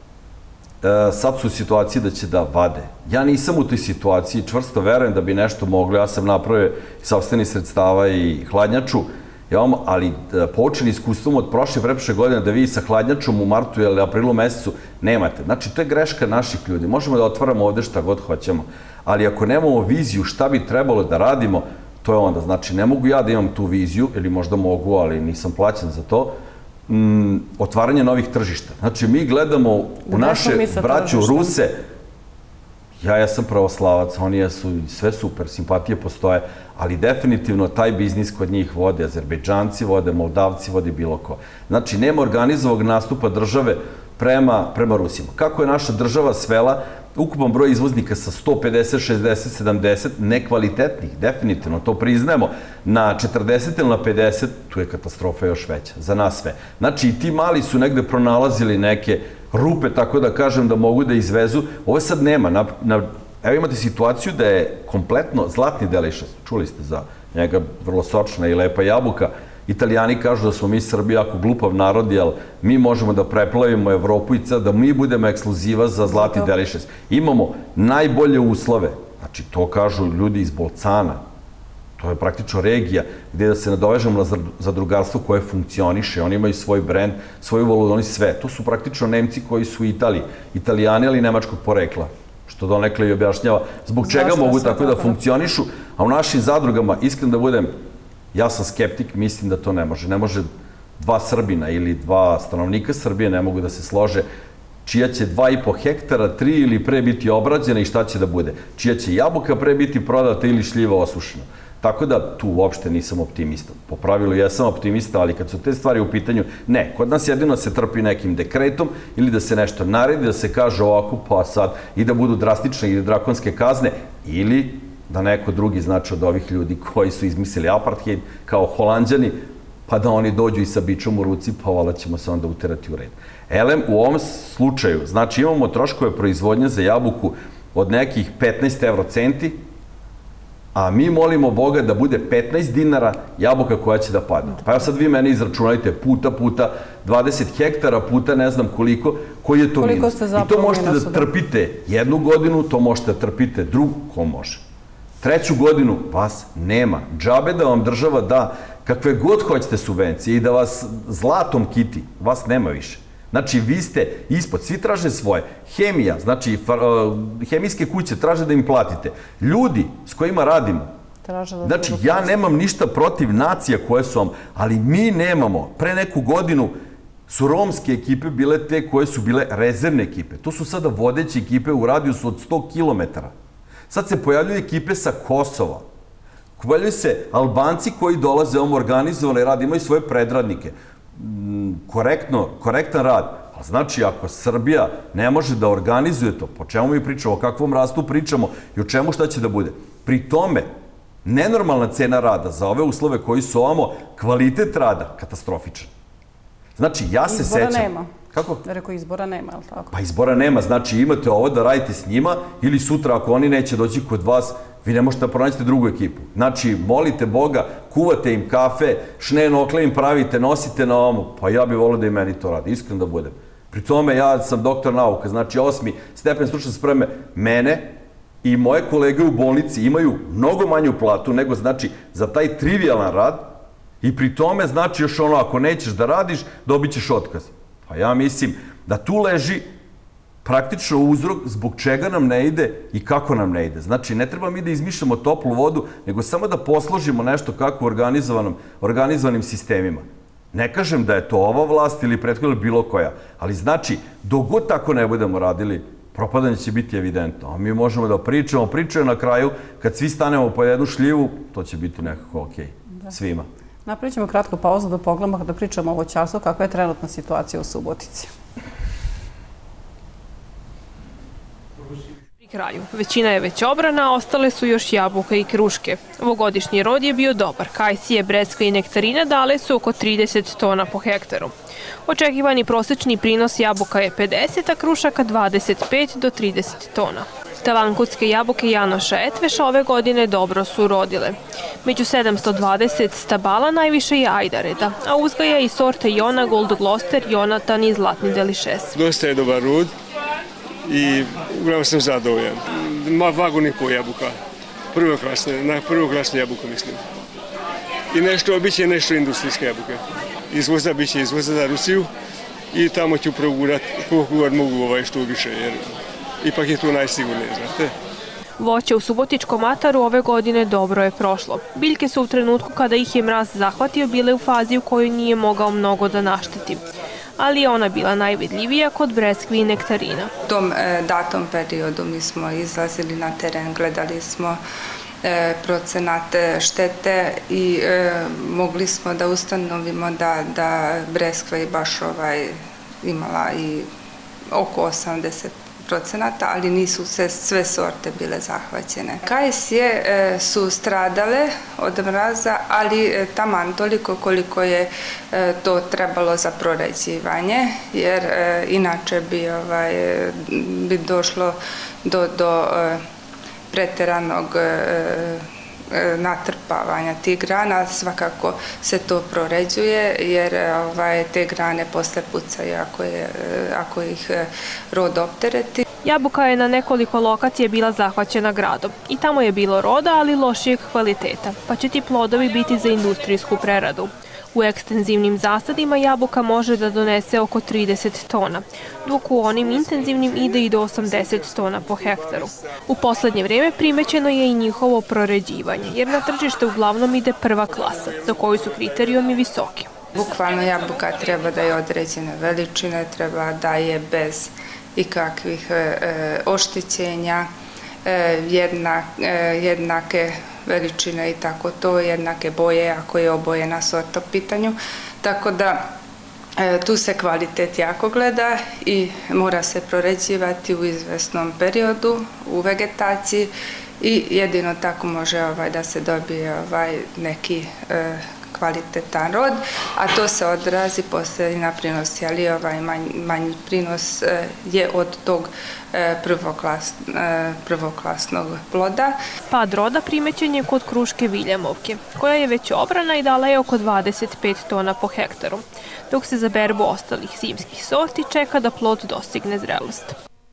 e, sad su u situaciji da će da vade. Ja nisam u toj situaciji, čvrsto verujem da bi nešto moglo, ja sam napravio sopstvenih sredstava i hladnjaču, ali poučeni iskustvom od prošle preprošle godine da vi sa hladnjačom u martu ili aprilu mesecu nemate. Znači, to je greška naših ljudi. Možemo da otvaramo ovde šta god hoćemo, ali ako nemamo viziju šta bi trebalo da radimo, to je onda. Znači, ne mogu ja da imam tu viziju, ili možda mogu, ali nisam plaćen za to, mm, otvaranje novih tržišta. Znači, mi gledamo u naše braću Ruse, ja, ja sam pravoslavac, oni jesu sve super, simpatije postoje, ali definitivno taj biznis kod njih vode Azerbejdžanci, vode Moldavci, vode bilo ko. Znači, nema organizovog nastupa države prema, prema Rusima. Kako je naša država svela ukupan broj izvoznika sa sto pedeset, šezdeset, sedamdeset, nekvalitetnih, definitivno, to priznajemo, na četrdeset ili na pedeset, tu je katastrofa još veća, za nas sve. Znači, i ti mali su negde pronalazili neke rupe, tako da kažem, da mogu da izvezu. Ovo sad nema. Na, na, evo imate situaciju da je kompletno zlatni delišas, čuli ste za njega, vrlo sočna i lepa jabuka. Italijani kažu da smo mi Srbi jako glupav narod, jer mi možemo da preplavimo Evropu i da mi budemo ekskluziva za zlatni delišas. Imamo najbolje uslove, znači to kažu ljudi iz Bolcana, To je praktično regija gde da se nadovežemo na zadrugarstvo koje funkcioniše. Oni imaju svoj brend, svoju valutu, oni sve. To su praktično Nemci koji su u Italiji. Italijani, ali nemačkog porekla. Što donekle i objašnjava zbog čega mogu tako da funkcionišu. A u našim zadrugama, iskreno da budem, ja sam skeptik, mislim da to ne može. Ne može dva Srbina ili dva stanovnika Srbije ne mogu da se slože čija će dva i po hektara, tri ili pre biti obrađena i šta će da bude. Čija će jabuka pre biti prodata ili šljiva osušena. Tako da tu uopšte nisam optimista. Po pravilu jesam optimista, ali kad su te stvari u pitanju, ne. Kod nas jedino se trpi nekim dekretom ili da se nešto naredi, da se kaže ovako, pa sad, i da budu drastične ili drakonske kazne, ili da neko drugi, znači od ovih ljudi koji su izmislili apartheid, kao Holanđani, pa da oni dođu i sa bičom u ruci, pa vala ćemo se onda uterati u red. Elem, u ovom slučaju, znači imamo troškove proizvodnje za jabuku od nekih petnaest evrocenti, a mi molimo Boga da bude petnaest dinara jabuka koja će da padne. Pa evo sad vi mene izračunajte puta, puta dvadeset hektara, puta ne znam koliko, koji je to minus. I to možete da trpite jednu godinu, to možete da trpite drugu, ko može. Treću godinu vas nema. Džabe da vam država da kakve god hoćete subvencije i da vas zlatom kiti, vas nema više. Znači, vi ste ispod, svi traže svoje. Hemija, znači, hemijske kuće traže da im platite. Ljudi s kojima radimo, znači, ja nemam ništa protiv nacija koje su vam, ali mi nemamo. Pre neku godinu su romske ekipe bile te koje su bile rezervne ekipe. To su sada vodeće ekipe u radijusu od sto kilometara. Sad se pojavljaju ekipe sa Kosova. Pojavljaju se Albanci koji dolaze ovom organizovali rad, imaju svoje predradnike. Korektno, korektan rad. A znači, ako Srbija ne može da organizuje to, po čemu mi pričamo, o kakvom rastu pričamo i o čemu šta će da bude? Pri tome, nenormalna cena rada za ove uslove koji su ovamo, kvalitet rada, katastrofičan. Znači, ja se sećam... Izbora nema. Kako? Rekao, izbora nema, je li tako? Pa izbora nema, znači imate ovo da radite s njima ili sutra ako oni neće doći kod vas, vi ne možete da pronaćete drugu ekipu. Znači, molite Boga, kuvate im kafe, šne nokle im pravite, nosite na ovom, pa ja bih volio da i meni to radi, iskreno da budem. Pri tome ja sam doktor nauka, znači osmi stepen stručne spreme, mene i moje kolege u bolnici imaju mnogo manju platu nego znači za taj trivialan rad i pri tome znači još ono, ako nećeš da radiš, dobit ćeš otkaz. Pa ja mislim da tu leži praktično uzrok zbog čega nam ne ide i kako nam ne ide. Znači, ne treba mi da izmišljamo toplu vodu, nego samo da posložimo nešto kako u organizovanim sistemima. Ne kažem da je to ova vlast ili prethodna ili bilo koja, ali znači, dok god tako ne budemo radili, propadanje će biti evidentno. A mi možemo da pričamo, pričaju na kraju, kad svi stanemo po jednu šljivu, to će biti nekako okej, svima. Napravit ćemo kratku pauzu da pogledamo kada pričamo o voćarstvu, kakva je trenutna situacija u Subotici. Pri kraju. Većina je već obrana, a ostale su još jabuka i kruške. Ovogodišnji rod je bio dobar. Kajsije, brecka i nektarina dale su oko trideset tona po hektaru. Očekivani prosečni prinos jabuka je pedeset, a krušaka dvadeset pet do trideset tona. Tavankutske jabuke Janoša Etveša ove godine dobro su rodile. Među sedamsto dvadeset stabala najviše je ajdareda, a uzgaja i sorte Jona, Gold Gloster, Jonatan i Zlatni Delišes. Dosta je dobar rod i uglavnom sam zadovoljan. Ma vagon i po jabuka. Prvoklasne, na prvoklasne jabuke mislim. I nešto, bit će nešto industrijske jabuke. Izvoza bit će izvoza za Rusiju i tamo ću progurat koliko god mogu ovaj što više, jer ipak je to najsigurnije, znate. Voće u Subotičkom ataru ove godine dobro je prošlo. Biljke su u trenutku kada ih je mraz zahvatio bile u fazi u kojoj nije mogao mnogo da našteti. Ali je ona bila najvidljivija kod breskvi i nektarina. U tom datom periodu mi smo izlazili na teren, gledali smo procenat štete i mogli smo da ustanovimo da breskva je baš imala i oko osamdeset procenata, ali nisu sve sorte bile zahvaćene. Kajsije su stradale od mraza, ali taman toliko koliko je to trebalo za proređivanje, jer inače bi došlo do preteranog natrpavanja tih grana. Svakako se to proređuje, jer te grane posle pucaju ako ih rod optereti. Jabuka je na nekoliko lokacije bila zahvaćena gradom i tamo je bilo roda, ali lošijeg kvaliteta, pa će ti plodovi biti za industrijsku preradu. U ekstenzivnim zasadima jabuka može da donese oko trideset tona, dok u onim intenzivnim ide i do osamdeset tona po hektaru. U poslednje vreme primećeno je i njihovo proređivanje, jer na tržište uglavnom ide prva klasa, za koju su kriterijumi visoki. Bukvalno jabuka treba da je određene veličine, treba da je bez ikakvih e, oštećenja, e, jednak, e, jednake veličine i tako to, jednake boje ako je obojena sorta u pitanju. Tako da e, tu se kvalitet jako gleda i mora se proređivati u izvesnom periodu, u vegetaciji i jedino tako može ovaj, da se dobije ovaj, neki e, kvalitetan rod, a to se odrazi poslije na prinos, ali ovaj manji, manji prinos je od tog prvoklas, prvoklasnog ploda. Pad roda primećen je kod kruške Viljamovke, koja je već obrana i dala je oko dvadeset pet tona po hektaru, dok se za berbu ostalih zimskih sorti čeka da plod dostigne zrelost.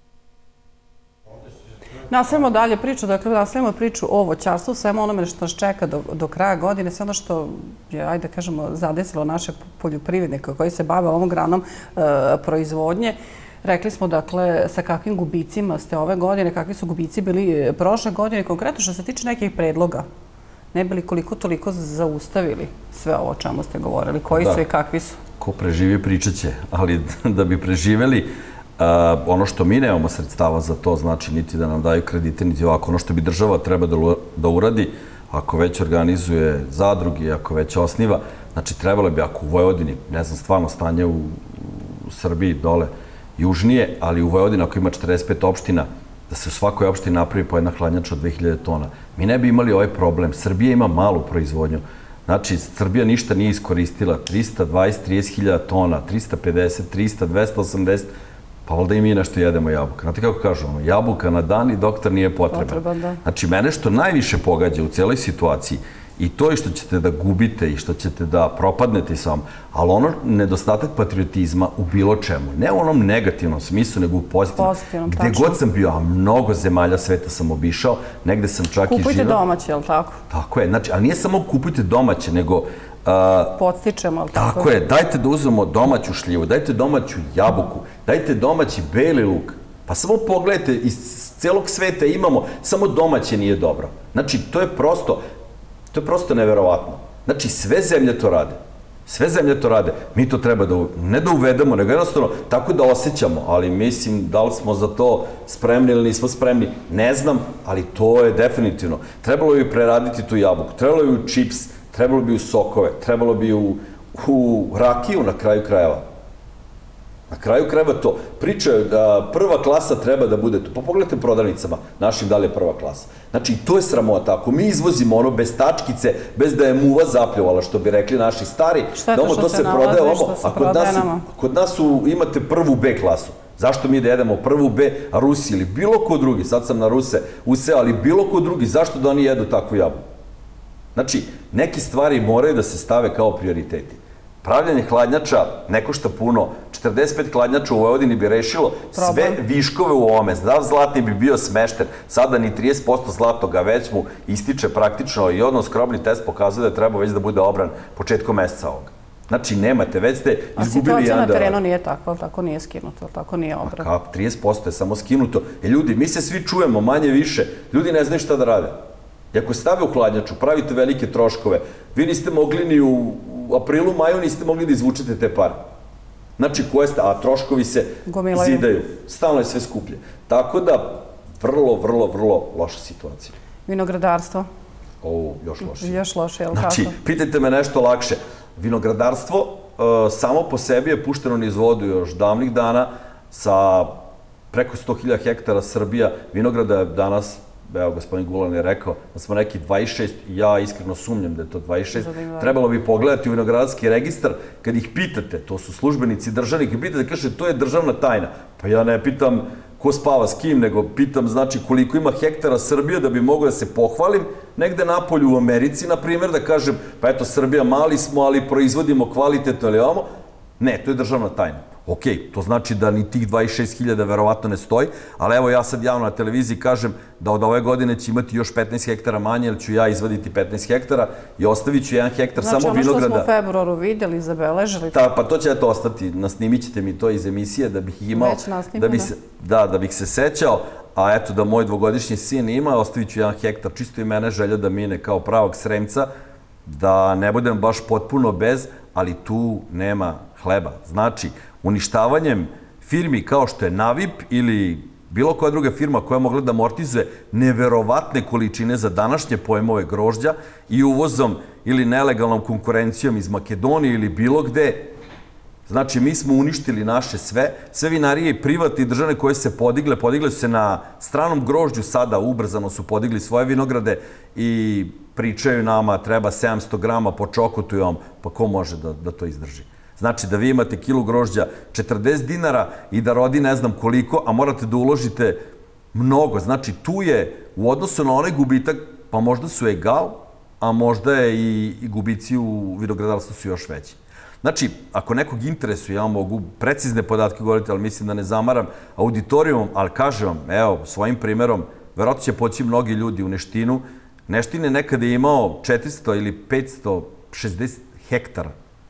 Nastavljamo dalje priču, dakle nastavljamo priču o voćarstvu, svema onome što nas čeka do, do kraja godine, sve ono što je, ajde kažemo, zadesilo naše poljoprivrednike koji se bave ovom granom e, proizvodnje. Rekli smo, dakle, sa kakvim gubicima ste ove godine, kakvi su gubici bili prošle godine, konkretno što se tiče nekih predloga. Ne bi li koliko toliko zaustavili sve ovo o čemu ste govorili? Koji da. su i kakvi su? Ko preživi pričat će, ali da bi preživeli, Uh, ono što mi nemamo sredstava za to, znači niti da nam daju kredite, niti ovako. Ono što bi država treba da, da uradi, ako već organizuje zadruge, ako već osniva, znači trebalo bi, ako u Vojvodini, ne znam stvarno stanje u, u Srbiji dole južnije, ali u Vojvodini ako ima četrdeset pet opština, da se u svakoj opštini napravi po jedna hladnjača od dve hiljade tona. Mi ne bi imali ovaj problem. Srbija ima malu proizvodnju. Znači, Srbija ništa nije iskoristila. trista dvadeset do trideset hiljada tona, trista pedeset, trista, dvesta osamdeset, pa valjda i mi nešto jedemo jabuka. Znate kako kažemo, jabuka na dan i doktor nije potreban. Potreban, da. Znači, mene što najviše pogađa u cijeloj situaciji i to je što ćete da gubite i što ćete da propadnete sam, ali ono nedostatak patriotizma u bilo čemu, ne u onom negativnom smislu, nego u pozitivnom. Pozitivnom, gde tačno. god sam bio, a mnogo zemalja sveta sam obišao, negde sam čak kupujte i živao. Kupujte domaće, je li tako? Tako je, znači, ali nije samo kupujte domaće, nego Uh, Podstičemo, ali tako? Tako je, dajte da uzmemo domaću šljivu, dajte domaću jabuku, dajte domaći beli luk. Pa samo pogledajte, iz celog sveta imamo, samo domaće nije dobro. Znači, to je prosto, to je prosto neverovatno. Znači, sve zemlje to rade. Sve zemlje to rade. Mi to treba da, ne da uvedemo, nego jednostavno tako da osjećamo, ali mislim, da li smo za to spremni ili nismo spremni, ne znam, ali to je definitivno. Trebalo bi preraditi tu jabuku, trebalo bi u čips, trebalo bi u sokove, trebalo bi u, u rakiju na kraju krajeva. Na kraju krajeva to. Pričaju da prva klasa treba da bude tu. Pa pogledajte prodavnicama našim da li je prva klasa. Znači, to je sramota. Ako mi izvozimo ono bez tačkice, bez da je muva zapljovala, što bi rekli naši stari, šta da ono to se prodaje ovo, a kod nas, kod nas su, imate prvu B klasu. Zašto mi da jedemo prvu B, a Rusi ili bilo ko drugi, sad sam na Ruse useo, ali bilo ko drugi, zašto da oni jedu takvu jabuku? Znači, neke stvari moraju da se stave kao prioriteti. Pravljanje hladnjača ne košta puno. četrdeset pet hladnjača u Vojvodini bi rešilo sve viškove u ovome. Zdrav zlatni bi bio smešten. Sada ni trideset posto zlatoga već mu ističe praktično i odnos skrobni test pokazuje da treba već da bude obran početkom meseca ovoga. Znači, nemate, već ste izgubili jedan A situacija na dan. terenu nije takva, ali tako nije skinuto, tako nije obran. A kako, trideset posto je samo skinuto. E ljudi, mi se svi čujemo manje više. Ljudi ne znaju šta da rade. I ako stave u hladnjaču, pravite velike troškove, vi niste mogli ni u aprilu, maju niste mogli da izvučete te pare. Znači, koje ste, a troškovi se Gomilaju. Zidaju. Stalno je sve skuplje. Tako da, vrlo, vrlo, vrlo loša situacija. Vinogradarstvo? O, još loše. Još loše, je li znači, tako? pitajte me nešto lakše. Vinogradarstvo uh, samo po sebi je pušteno niz vodu još davnih dana sa preko sto hiljada hektara Srbija. Vinograda je danas, evo, gospodin Gulan je rekao da smo neki dvadeset šest, ja iskreno sumnjam da je to dvadeset šest. Trebalo bi pogledati u vinogradarski registar, kad ih pitate, to su službenici državni, kad pitate, kaže, to je državna tajna. Pa ja ne pitam ko spava s kim, nego pitam, znači, koliko ima hektara Srbija da bi mogao da se pohvalim negde napolju u Americi, na primjer, da kažem, pa eto, Srbija mali smo, ali proizvodimo kvalitetno ili ovamo. Ne, to je državna tajna. Ok, to znači da ni tih dvadeset šest hiljada verovatno ne stoji, ali evo ja sad javno na televiziji kažem da od ove godine će imati još petnaest hektara manje, jer ću ja izvaditi petnaest hektara i ostavit ću jedan hektar samo vinograda. Znači ono što smo u februaru videli, zabeležili. Pa to će eto ostati, nasnimit ćete mi to iz emisije da bih imao, da, da bih se sećao, a eto da moj dvogodišnji sin ima, ostavit ću jedan hektar, čisto i mene želja da mine kao pravog Sremca, da ne budem baš potpuno bez, ali tu nema hleba. Znači, uništavanjem firmi kao što je Navip ili bilo koja druga firma koja je mogla da amortizuje neverovatne količine za današnje pojmove grožđa i uvozom ili nelegalnom konkurencijom iz Makedonije ili bilo gde. Znači, mi smo uništili naše sve, sve vinarije i privatne i državne koje se podigle, podigle su se na stranom grožđu, sada ubrzano su podigli svoje vinograde i pričaju nama treba sedamsto grama po čokotu i vam, pa ko može da, da to izdrži? Znači da vi imate kilu grožđa četrdeset dinara i da rodi ne znam koliko, a morate da uložite mnogo. Znači tu je u odnosu na onaj gubitak, pa možda su egal, a možda je i, i gubici u vinogradarstvu su još veći. Znači, ako nekog interesuje, ja mogu precizne podatke govoriti, ali mislim da ne zamaram auditorijumom, ali kažem vam, evo, svojim primjerom, verovatno će poći mnogi ljudi u Neštinu. Neštin je nekada imao četiristo ili petsto šezdeset hektara.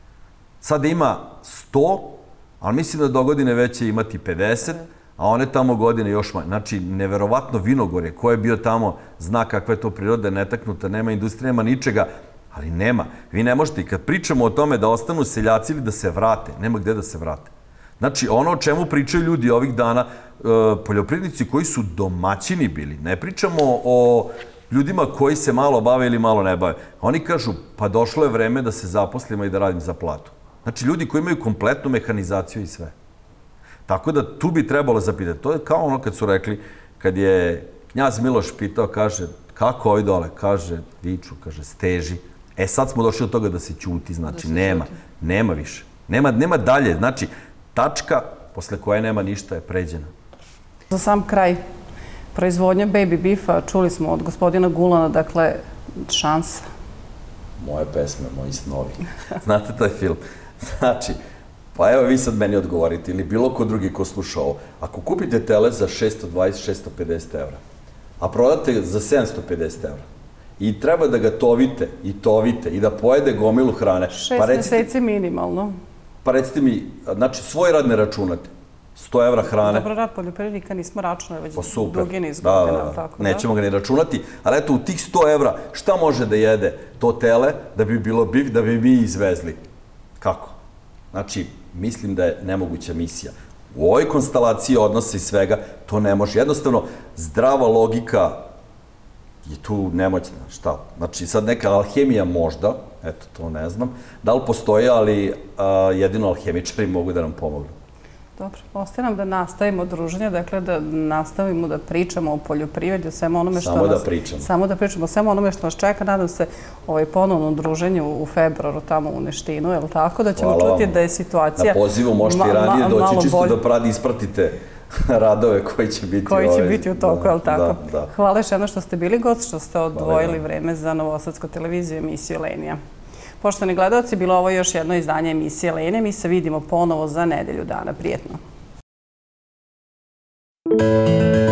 Sada ima sto, ali mislim da do godine već će imati pedeset, a one tamo godine još manje. Znači, neverovatno vinogorje, ko je bio tamo, zna kakva je to priroda, netaknuta, nema industrije, nema ničega, ali nema. Vi ne možete, i kad pričamo o tome da ostanu seljaci ili da se vrate, nema gde da se vrate. Znači, ono o čemu pričaju ljudi ovih dana, poljoprivrednici koji su domaćini bili, ne pričamo o ljudima koji se malo bave ili malo ne bave. Oni kažu, pa došlo je vreme da se zaposlimo i da radim za platu. Znači, ljudi koji imaju kompletnu mehanizaciju i sve. Tako da tu bi trebalo zapitati. To je kao ono kad su rekli, kad je knjaz Miloš pitao, kaže, kako ovi dole? Kaže, viču, kaže, steži. E, sad smo došli od toga da se ćuti, znači, nema, nema više. Nema, nema dalje, znači, tačka posle koje nema ništa je pređena. Za sam kraj, proizvodnja baby beefa, čuli smo od gospodina Gulana, dakle, šansa. Moje pesme, moji snovi. Znate taj film? Znači, pa evo vi sad meni odgovorite, ili bilo ko drugi ko sluša ovo. Ako kupite tele za šesto dvadeset do šesto pedeset evra, a prodate za sedamsto pedeset evra, i treba da ga tovite i tovite i da pojede gomilu hrane. Šest meseci minimalno. Pa recite mi, znači svoj rad ne računate. sto evra hrane. Dobro, rad poljoprivrednika nismo računali već dugi niz godina. Da, da, da. Nećemo ga ni računati, ali eto u tih sto evra šta može da jede to tele da bi bilo bif, da bi mi izvezli? Kako? Znači, mislim da je nemoguća misija. U ovoj konstelaciji odnosa i svega to ne može. Jednostavno, zdrava logika je tu nemoćna. Šta? Znači, sad neka alhemija možda, eto, to ne znam, da li postoji, ali jedino alhemičari mogu da nam pomognu. Dobro, ostaje nam da nastavimo druženje, dakle da nastavimo da pričamo o poljoprivredi, o svemu onome što nas... Samo da pričamo. Samo da pričamo o svemu onome što nas čeka. Nadam se ponovno druženju u februaru tamo u Neštinu, je li tako? Da ćemo čuti da je situacija... Na pozivu možete i ranije doći čisto da pradi ispratite radove koji će biti... Koji će biti u toku, je li tako? Hvala još jedno što ste bili gost, što ste odvojili vreme za Novosadsku televiziju emisiju Lenija. Poštovani gledalci, bilo ovo još jedno izdanje emisije Lene. Mi se vidimo ponovo za nedelju dana. Prijetno.